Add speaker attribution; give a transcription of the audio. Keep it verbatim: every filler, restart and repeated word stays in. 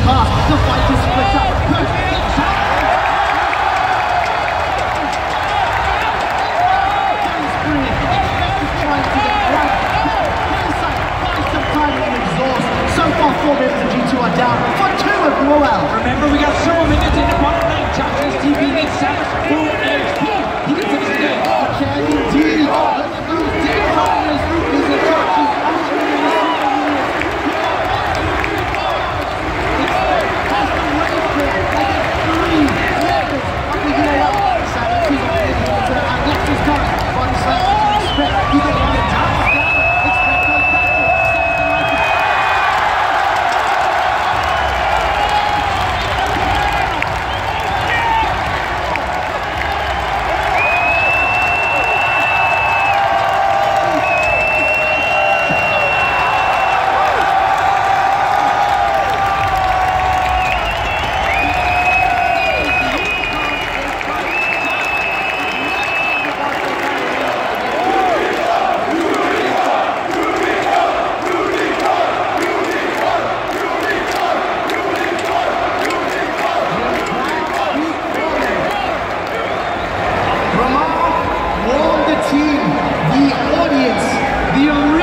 Speaker 1: pass. The fight is split up. Perfect shot. Spring, expected trying to get right. Inside, buy some time and exhaust. So far, four members of G two are down for two of U O L.
Speaker 2: Remember, we got several minutes in the bottom lane. Champions T V needs Savage for N X P. He can finish the game.
Speaker 1: Can indeed. Those deep runners is a touch. He's actually in the has the race clear. They get three members of the U O L. Savage is on his water and left his gun. Body slam to respect. He got one of down. Expect goes backwards. The audience, the